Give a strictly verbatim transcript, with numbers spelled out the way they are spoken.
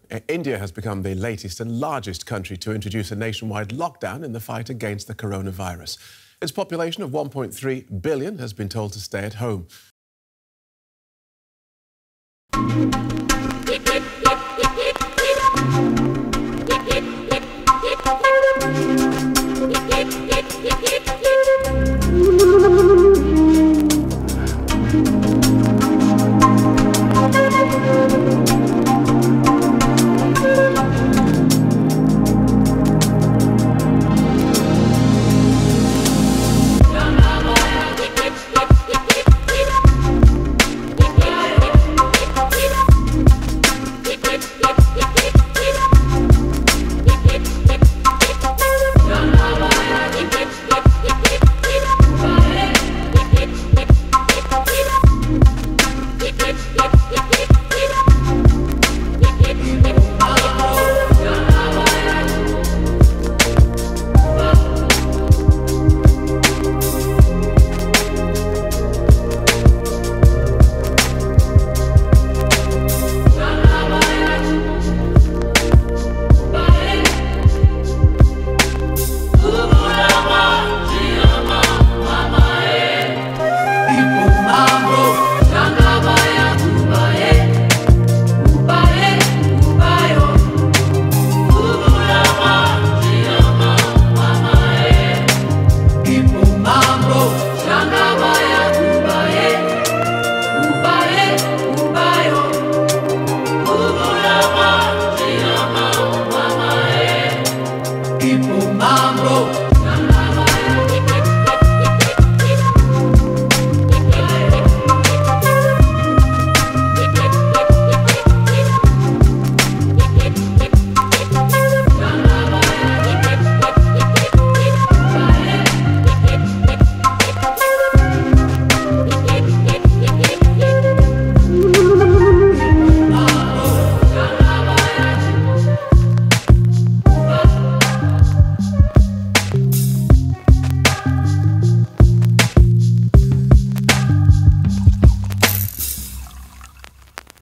Uh, India has become the latest and largest country to introduce a nationwide lockdown in the fight against the coronavirus. Its population of one point three billion has been told to stay at home.